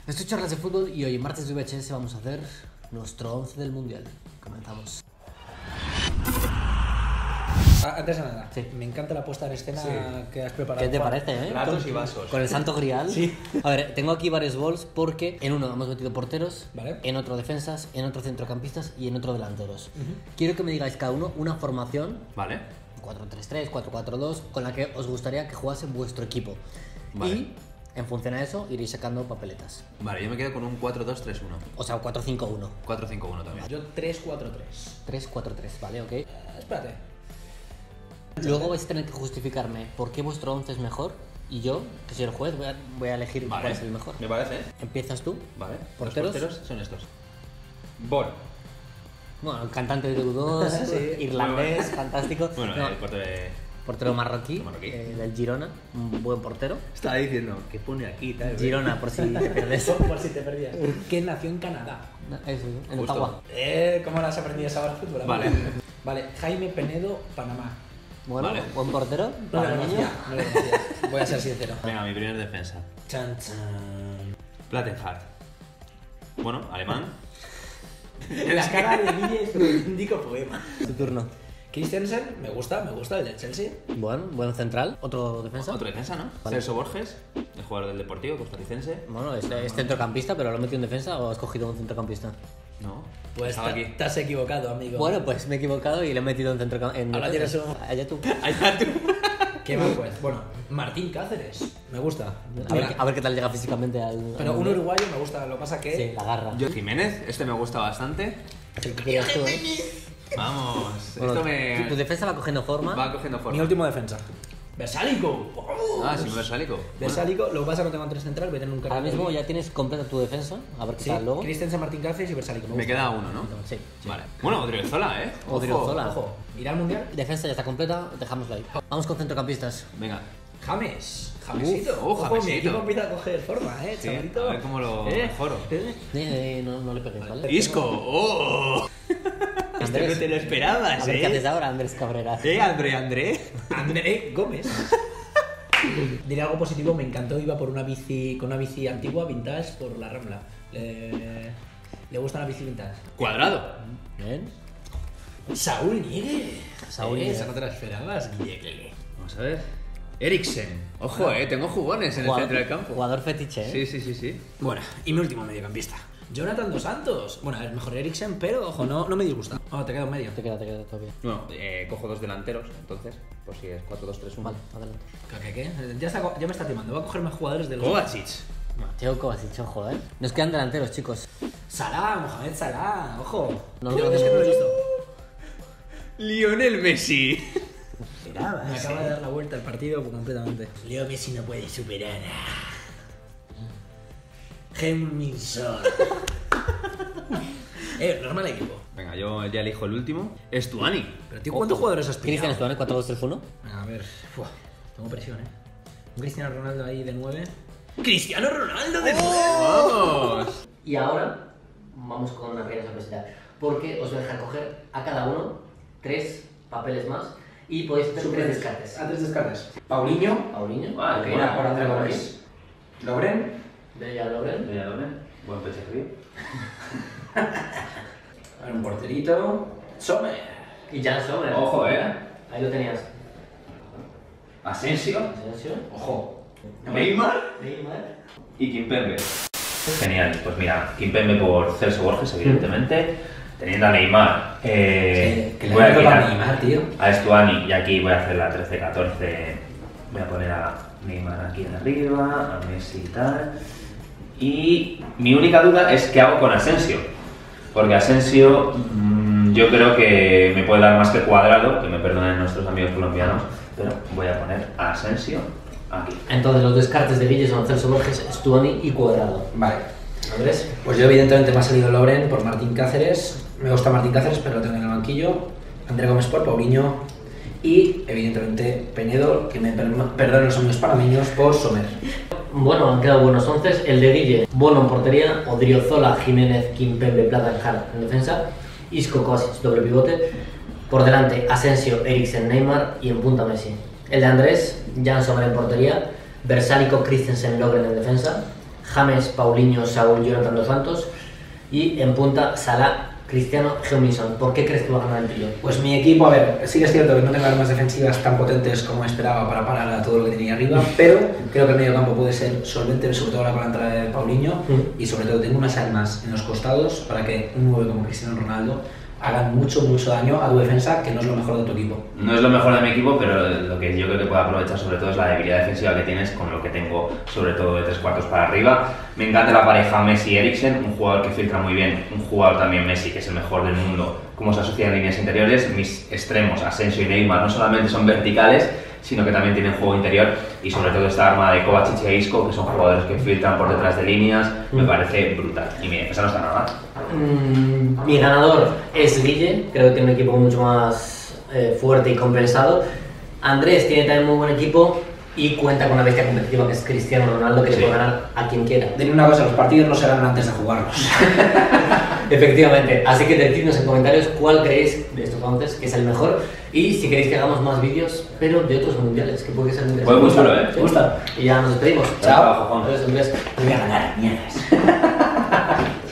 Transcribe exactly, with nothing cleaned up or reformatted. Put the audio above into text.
Esto es Charlas de Fútbol y hoy en martes de V H S vamos a hacer nuestro once del Mundial. Comenzamos. Antes de nada, sí. Me encanta la puesta en escena sí. que has preparado. ¿Qué te parece, eh? Platos con, y vasos. Con el santo grial. Sí. A ver, tengo aquí varios bols porque en uno hemos metido porteros, vale. En otro defensas, en otro centrocampistas y en otro delanteros. Uh-huh. Quiero que me digáis cada uno una formación. Vale. cuatro tres tres, cuatro cuatro dos, con la que os gustaría que jugase vuestro equipo. Vale. Y en función a eso iréis sacando papeletas. Vale, yo me quedo con un cuatro dos tres uno. O sea, cuatro cinco uno. cuatro cinco uno también. Yo tres cuatro tres. tres cuatro tres, vale, ok. Uh, espérate. Luego vais a tener que justificarme por qué vuestro once es mejor y yo, que soy el juez, voy a, voy a elegir Vale. cuál es el mejor. Me parece. Empiezas tú. Vale. ¿Porteros? Los porteros son estos. Bol. Bueno, el cantante de U dos, Sí. irlandés, fantástico. Bueno, No, el portero de... portero marroquí, marroquí. Eh, del Girona, un buen portero. Estaba diciendo, ¿qué pone aquí? Tal, Girona, por si te pierdes. Por, por si te perdías. Que nació en Canadá. No, eso, en Justo. Ottawa. Eh, ¿Cómo las has aprendido esa hora fútbol? Vale. Vale, Jaime Penedo, Panamá. Bueno, Vale. buen portero. No lo para niño. conocía, no lo conocía. Voy a ser sincero. Venga, mi primer defensa. Chan, chan. Plattenhardt. Bueno, alemán. La cara de Guille es un auténtico poema. Tu turno. Christensen, me gusta, me gusta el del Chelsea. Bueno, buen central. Otro defensa. Otro defensa, ¿no? Vale. Celso Borges, el jugador del Deportivo costarricense. Bueno, es, es centrocampista, pero lo he metido en defensa o has cogido un centrocampista. No. Pues estaba te, aquí. te has equivocado, amigo. Bueno, pues me he equivocado y lo he metido en centrocampista. Ahora tienes un- Allá tú. Allá tú. ¿Qué más pues? Bueno, Martín Cáceres, me gusta. A ver, a ver qué tal llega físicamente al. Pero al un mundial. uruguayo me gusta, lo que pasa que... Sí, la garra. Yo Jiménez, este me gusta bastante. Es el que querías tú, ¿eh? Vamos. Bueno, Esto me... tu, tu defensa va cogiendo forma. Va cogiendo forma. Mi último defensa. Versálico. Ah, sí, Versálico. Versálico, lo que pasa es que no tengo tres central, voy a tener un Ahora carril. mismo ya tienes completa tu defensa. A ver qué Sí, tal luego. Christensen, Martín Cáceres y Versálico. Me gusta. queda uno, ¿no? Sí. Vale. Bueno, Odriozola, ¿eh? Ojo. Odriozola. Ojo, ¿irá al mundial? Defensa ya está completa, dejámoslo ahí. Vamos con centrocampistas. Venga. James. Jamesito. Uf, oh, Ojo, mi Jamesito. equipo empieza a coger forma, eh, Sí, chavalito. a ver cómo lo Eh, mejoro. eh. Eh, no, no le pegues, ¿vale? Isco. ¡Oh! Este Andrés, no te lo esperabas, a ver qué haces ¿eh? ahora, Andrés Cabrera. ¿Eh, André, André? André Gómez. Diré algo positivo, me encantó, iba por una bici, con una bici antigua, vintage, por la Rambla. Le, le gusta la bici vintage. Cuadrado. Bien. Saúl Ñíguez. Saúl eh, Ñíguez. esa no te la esperabas, Guille. Vamos a ver. Eriksen. Ojo, eh, tengo jugones en el centro del campo. Jugador fetiche, ¿eh? Sí, sí, sí, sí. Bueno, y mi último mediocampista. Jonathan Dos Santos. Bueno, es mejor Eriksen, pero ojo, no, no me disgusta. Oh, te queda un medio. Te queda, te queda todavía. Bueno, eh, cojo dos delanteros, entonces, por si es cuatro dos tres uno. Vale, adelante. ¿Qué, qué? Ya, está, ya me está timando. Voy a coger más jugadores de los... Kovacic. Mateo Kovacic, ojo, ¿eh? Nos quedan delanteros, chicos. Salah, Mohamed Salah, ojo. No No, lo es que no lo he visto. Lionel Messi. Me acaba de dar la vuelta al partido completamente. Leo Messi no puede superar a... Heung-min-son. eh, normal equipo. Venga, yo ya elijo el último. Estuani. Pero tío, ¿cuántos jugadores has Cristian pillado? Estuane, cuatro dos tres uno. A ver, Uf, tengo presión, eh. Un Cristiano Ronaldo ahí de nueve. ¡Cristiano Ronaldo de nueve! ¡Vamos! Y ahora vamos con una pequeña sorpresita. Porque os voy a dejar coger a cada uno tres papeles más y podéis hacer tres descartes. A tres descartes. Paulinho. Paulinho. Ah, ok. ok. Una por André Gómez. Lovren. Bella Loren. Buen pecho frío. A ver, un porterito. Sommer. Y Jan Sommer. Ojo, eh. Ahí lo tenías. Asensio. Asensio. Ojo. Neymar. Neymar. Y Kimpembe. Genial, pues mira, Kimpembe por Celso Borges, evidentemente. Teniendo a Neymar, eh, Sí, que le voy a toca quitar a Neymar, tío. a Estuani y aquí voy a hacer la trece catorce. Voy a poner a Neymar aquí arriba, a Messi y tal. Y mi única duda es qué hago con Asensio. Porque Asensio mmm, yo creo que me puede dar más que Cuadrado, que me perdonen nuestros amigos colombianos, pero voy a poner a Asensio aquí. Entonces los descartes de Guille son Celso Borges, Estuani y Cuadrado. Vale. ¿Andrés? Pues yo evidentemente me ha salido Lovren por Martín Cáceres. Me gusta Martín Cáceres, pero lo tengo en el banquillo. André Gómez por Paulinho. Y evidentemente Penedo, que me perdonen los amigos panameños, por Sommer. Bueno, han quedado buenos once. El de Guille, Bono en portería, Odriozola, Jiménez, Kimpembe, Plattenhardt en defensa, Isco, Kovacic, doble pivote. Por delante, Asensio, Eriksen, Neymar y en punta Messi. El de Andrés, Jan Sommer en portería, Versálico, Christensen, Lovren en defensa, James, Paulinho, Saúl, Jonathan dos Santos. Y en punta, Salah, Cristiano, Heung-min-son. ¿Por qué crees que va a ganar el Pillo? Pues mi equipo, a ver, sí que es cierto que no tengo armas defensivas tan potentes como esperaba para parar a todo lo que tenía arriba, pero creo que el medio campo puede ser solvente, sobre todo ahora con la entrada de Paulinho, Mm. y sobre todo tengo unas armas en los costados para que un nueve como Cristiano Ronaldo hagan mucho, mucho daño a tu defensa, que no es lo mejor de tu equipo. No es lo mejor de mi equipo, pero lo que yo creo que puedo aprovechar sobre todo es la debilidad defensiva que tienes con lo que tengo, sobre todo de tres cuartos para arriba. Me encanta la pareja Messi-Eriksen, un jugador que filtra muy bien, un jugador también Messi, que es el mejor del mundo, cómo se asocia en líneas interiores. Mis extremos, Asensio y Neymar, no solamente son verticales, sino que también tienen juego interior, y sobre todo esta arma de Kovacic e Isco, que son jugadores que filtran por detrás de líneas, me parece brutal. Y mi defensa no está nada mal. Mm, mi ganador es Guille, creo que tiene un equipo mucho más eh, fuerte y compensado. Andrés tiene también muy buen equipo y cuenta con una bestia competitiva que es Cristiano Ronaldo, que Sí. le puede ganar a quien quiera. Dime una cosa, los partidos no se ganan antes de jugarlos. Efectivamente, así que decidnos en comentarios cuál creéis de estos once que es el mejor y si queréis que hagamos más vídeos, pero de otros mundiales, que puede ser muy Fue muy chulo, ¿eh? ¿Sí? ¿Gusta? Y ya nos despedimos. Chao, Juan. Adiós, Andrés. Voy a ganar, mierdas.